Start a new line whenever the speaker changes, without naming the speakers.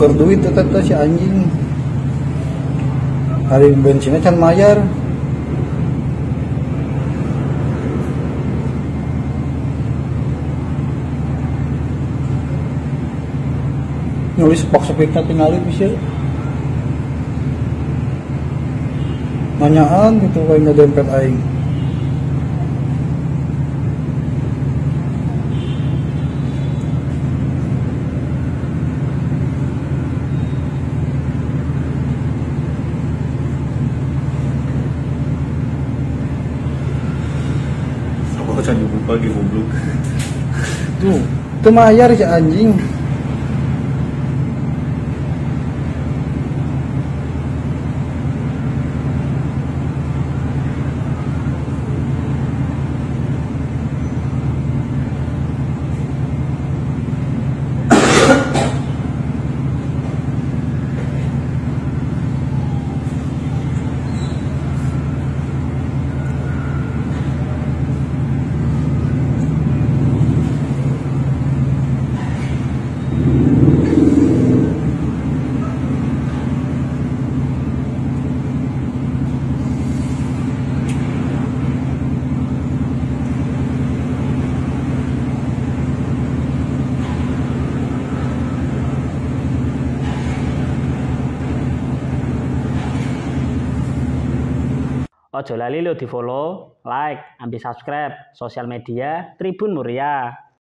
nuker duit kata si anjing. Hari bensinnya can mayar. Nulis box sepiknya tinggalin bisa. Nanyaan gitu kayak nggak dempet aing.
Apa can dibuka di goblok.
Tuh mayar si anjing.
Ojo lali lo di follow, like, ambil subscribe sosial media Tribun Muria.